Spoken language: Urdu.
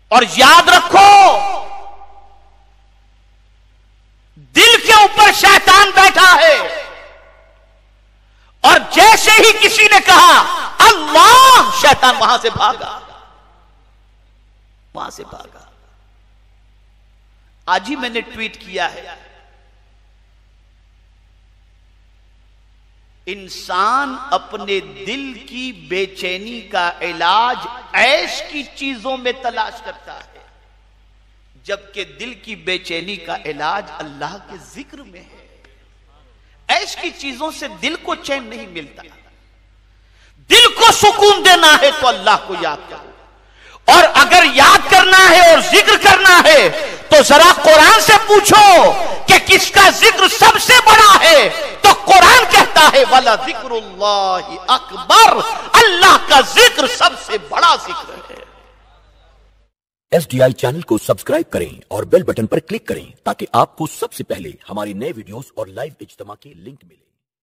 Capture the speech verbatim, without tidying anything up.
اور یاد رکھو دل کے اوپر شیطان بیٹھا ہے، اور جیسے ہی کسی نے کہا اللہ، شیطان وہاں سے بھاگا، وہاں سے بھاگا۔ آج ہی میں نے ٹویٹ کیا ہے، انسان اپنے دل کی بے چینی کا علاج عیش کی چیزوں میں تلاش کرتا ہے، جبکہ دل کی بے چینی کا علاج اللہ کے ذکر میں ہے۔ عیش کی چیزوں سے دل کو چین نہیں ملتا، دل کو سکون دینا ہے تو اللہ کو یاد کرو، اور اگر یاد کرنا ہے اور ذکر کرنا ہے تو ذرا قرآن سے پوچھو کہ کس کا ذکر سب سے بڑا ہے، تو قرآن کہتا ہے وَلَذِكْرُ اللَّهِ اکبر، اللہ کا ذکر سب سے بڑا ذکر ہے۔ ایس ڈی آئی چینل کو سبسکرائب کریں اور بیل بٹن پر کلک کریں تاکہ آپ کو سب سے پہلے ہماری نئے ویڈیوز اور لائیو اجتماع کی لنک ملے۔